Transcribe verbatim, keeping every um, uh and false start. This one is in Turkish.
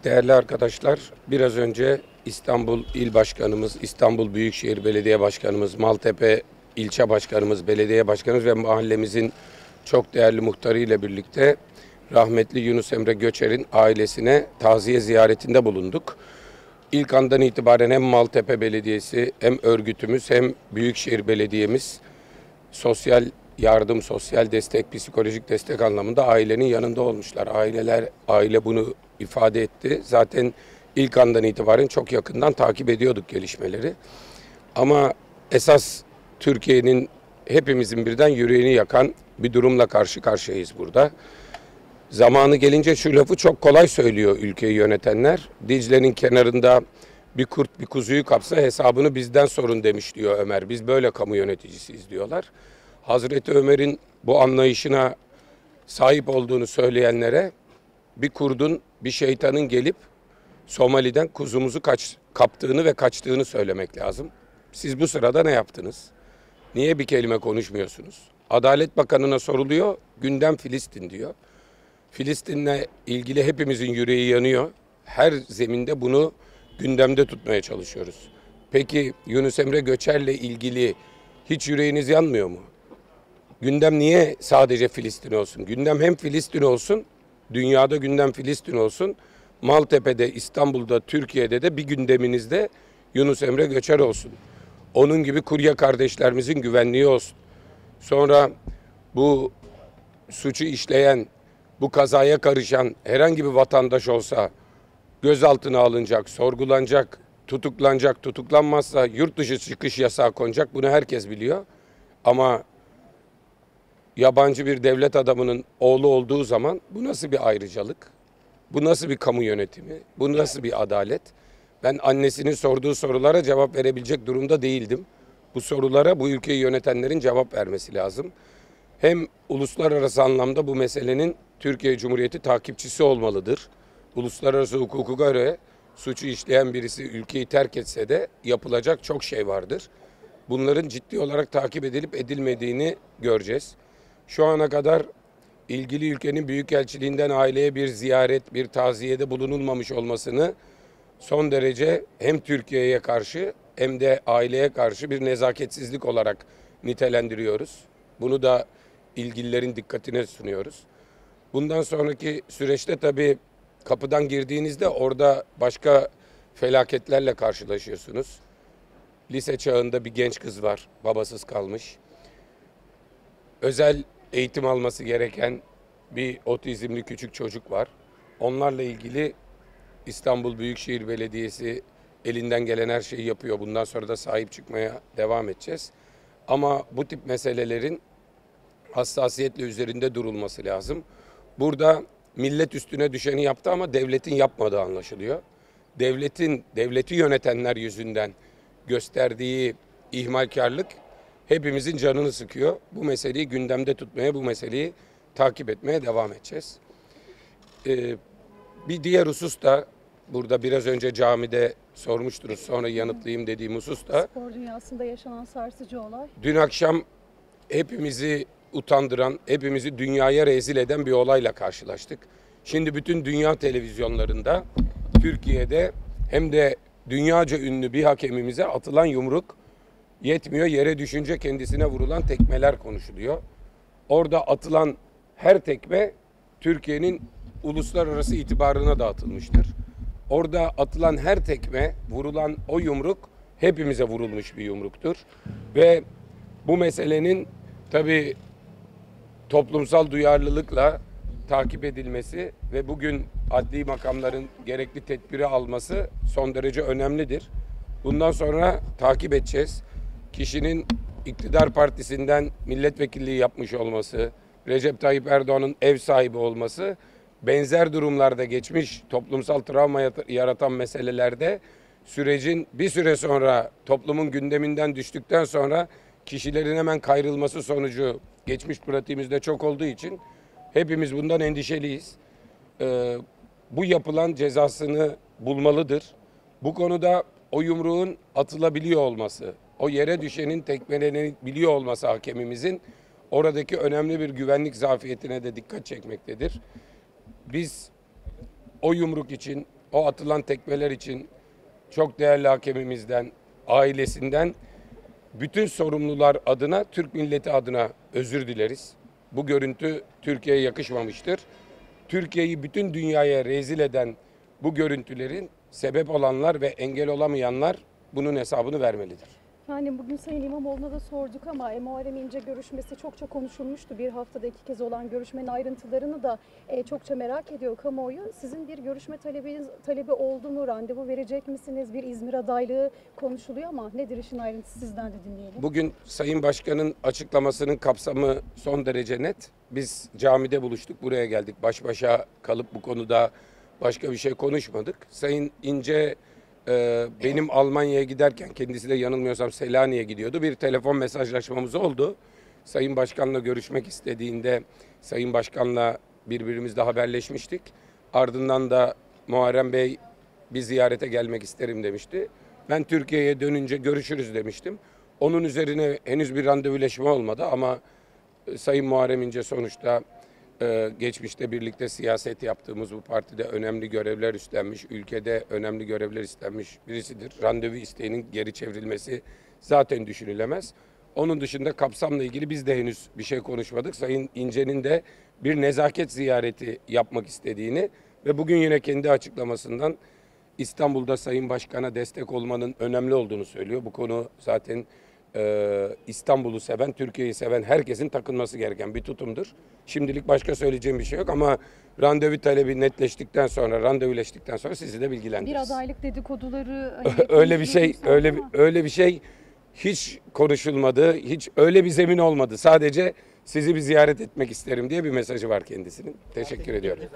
Değerli arkadaşlar, biraz önce İstanbul İl Başkanımız, İstanbul Büyükşehir Belediye Başkanımız, Maltepe İlçe Başkanımız, Belediye Başkanımız ve mahallemizin çok değerli muhtarı ile birlikte rahmetli Yunus Emre Göçer'in ailesine taziye ziyaretinde bulunduk. İlk andan itibaren hem Maltepe Belediyesi hem örgütümüz hem Büyükşehir Belediye'miz sosyal yardım, sosyal destek, psikolojik destek anlamında ailenin yanında olmuşlar. Aileler, aile bunu ifade etti. Zaten ilk andan itibaren çok yakından takip ediyorduk gelişmeleri. Ama esas Türkiye'nin hepimizin birden yüreğini yakan bir durumla karşı karşıyayız burada. Zamanı gelince şu lafı çok kolay söylüyor ülkeyi yönetenler. Dicle'nin kenarında bir kurt bir kuzuyu kapsa hesabını bizden sorun demiş diyor Ömer. Biz böyle kamu yöneticisiyiz diyorlar. Hazreti Ömer'in bu anlayışına sahip olduğunu söyleyenlere bir kurdun, bir şeytanın gelip Somali'den kuzumuzu kaç, kaptığını ve kaçtığını söylemek lazım. Siz bu sırada ne yaptınız? Niye bir kelime konuşmuyorsunuz? Adalet Bakanı'na soruluyor, gündem Filistin diyor. Filistin'le ilgili hepimizin yüreği yanıyor. Her zeminde bunu gündemde tutmaya çalışıyoruz. Peki Yunus Emre Göçer'le ilgili hiç yüreğiniz yanmıyor mu? Gündem niye sadece Filistin olsun? Gündem hem Filistin olsun, dünyada gündem Filistin olsun. Maltepe'de, İstanbul'da, Türkiye'de de bir gündeminizde Yunus Emre Göçer olsun. Onun gibi kurye kardeşlerimizin güvenliği olsun. Sonra bu suçu işleyen, bu kazaya karışan herhangi bir vatandaş olsa gözaltına alınacak, sorgulanacak, tutuklanacak, tutuklanmazsa yurt dışı çıkış yasağı konacak. Bunu herkes biliyor. Ama yabancı bir devlet adamının oğlu olduğu zaman bu nasıl bir ayrıcalık? Bu nasıl bir kamu yönetimi? Bu nasıl bir adalet? Ben annesinin sorduğu sorulara cevap verebilecek durumda değildim. Bu sorulara bu ülkeyi yönetenlerin cevap vermesi lazım. Hem uluslararası anlamda bu meselenin Türkiye Cumhuriyeti takipçisi olmalıdır. Uluslararası hukuka göre suçu işleyen birisi ülkeyi terk etse de yapılacak çok şey vardır. Bunların ciddi olarak takip edilip edilmediğini göreceğiz. Şu ana kadar ilgili ülkenin büyükelçiliğinden aileye bir ziyaret, bir taziyede bulunulmamış olmasını son derece hem Türkiye'ye karşı hem de aileye karşı bir nezaketsizlik olarak nitelendiriyoruz. Bunu da ilgililerin dikkatine sunuyoruz. Bundan sonraki süreçte tabii kapıdan girdiğinizde orada başka felaketlerle karşılaşıyorsunuz. Lise çağında bir genç kız var, babasız kalmış. Özel eğitim alması gereken bir otizmli küçük çocuk var. Onlarla ilgili İstanbul Büyükşehir Belediyesi elinden gelen her şeyi yapıyor. Bundan sonra da sahip çıkmaya devam edeceğiz. Ama bu tip meselelerin hassasiyetle üzerinde durulması lazım. Burada millet üstüne düşeni yaptı ama devletin yapmadığı anlaşılıyor. Devletin, devleti yönetenler yüzünden gösterdiği ihmalkarlık hepimizin canını sıkıyor. Bu meseleyi gündemde tutmaya, bu meseleyi takip etmeye devam edeceğiz. Ee, bir diğer husus da burada biraz önce camide sormuştunuz, sonra yanıtlayayım dediğim husus da Spor dünyasında yaşanan sarsıcı olay. dün akşam hepimizi utandıran, hepimizi dünyaya rezil eden bir olayla karşılaştık. Şimdi bütün dünya televizyonlarında, Türkiye'de hem de dünyaca ünlü bir hakemimize atılan yumruk yetmiyor. Yere düşünce kendisine vurulan tekmeler konuşuluyor. Orada atılan her tekme Türkiye'nin uluslararası itibarına da atılmıştır. Orada atılan her tekme, vurulan o yumruk hepimize vurulmuş bir yumruktur. Ve bu meselenin tabii toplumsal duyarlılıkla takip edilmesi ve bugün adli makamların gerekli tedbiri alması son derece önemlidir. Bundan sonra takip edeceğiz. Kişinin iktidar partisinden milletvekilliği yapmış olması, Recep Tayyip Erdoğan'ın ev sahibi olması, benzer durumlarda geçmiş toplumsal travma yaratan meselelerde sürecin bir süre sonra toplumun gündeminden düştükten sonra kişilerin hemen kayrılması sonucu geçmiş pratiğimizde çok olduğu için hepimiz bundan endişeliyiz. Ee, bu yapılan cezasını bulmalıdır. Bu konuda o yumruğun atılabiliyor olması, o yere düşenin tekmelenebiliyor olması hakemimizin oradaki önemli bir güvenlik zafiyetine de dikkat çekmektedir. Biz o yumruk için o atılan tekmeler için çok değerli hakemimizden, ailesinden, bütün sorumlular adına, Türk milleti adına özür dileriz. Bu görüntü Türkiye'ye yakışmamıştır. Türkiye'yi bütün dünyaya rezil eden bu görüntülerin sebep olanlar ve engel olamayanlar bunun hesabını vermelidir. Yani bugün Sayın İmamoğlu'na da sorduk ama Muharrem İnce görüşmesi çokça konuşulmuştu. Bir haftada iki kez olan görüşmenin ayrıntılarını da e, çokça merak ediyor kamuoyu. Sizin bir görüşme talebiniz, talebi oldu mu? Randevu verecek misiniz? Bir İzmir adaylığı konuşuluyor ama nedir işin ayrıntısı, sizden de dinleyelim. Bugün Sayın Başkan'ın açıklamasının kapsamı son derece net. Biz camide buluştuk, buraya geldik. Baş başa kalıp bu konuda başka bir şey konuşmadık. Sayın İnce e, benim Almanya'ya giderken, kendisi de yanılmıyorsam Selanik'e gidiyordu. Bir telefon mesajlaşmamız oldu. Sayın Başkan'la görüşmek istediğinde Sayın Başkan'la birbirimizle haberleşmiştik. Ardından da Muharrem Bey bir ziyarete gelmek isterim demişti. Ben Türkiye'ye dönünce görüşürüz demiştim. Onun üzerine henüz bir randevuleşme olmadı ama e, Sayın Muharrem İnce sonuçta e, geçmişte birlikte siyaset yaptığımız bu partide önemli görevler üstlenmiş, ülkede önemli görevler üstlenmiş birisidir. Randevu isteğinin geri çevrilmesi zaten düşünülemez. Onun dışında kapsamla ilgili biz de henüz bir şey konuşmadık. Sayın İnce'nin de bir nezaket ziyareti yapmak istediğini ve bugün yine kendi açıklamasından İstanbul'da Sayın Başkan'a destek olmanın önemli olduğunu söylüyor. Bu konu zaten e, İstanbul'u seven, Türkiye'yi seven herkesin takınması gereken bir tutumdur. Şimdilik başka söyleyeceğim bir şey yok ama randevu talebi netleştikten sonra, randevuleştikten sonra sizi de bilgilendiririz. Bir adaylık dedikoduları hani öyle bir şey, konuşuluyor öyle ama- öyle bir şey hiç konuşulmadı, hiç öyle bir zemin olmadı. Sadece sizi bir ziyaret etmek isterim diye bir mesajı var kendisinin. Teşekkür ediyorum.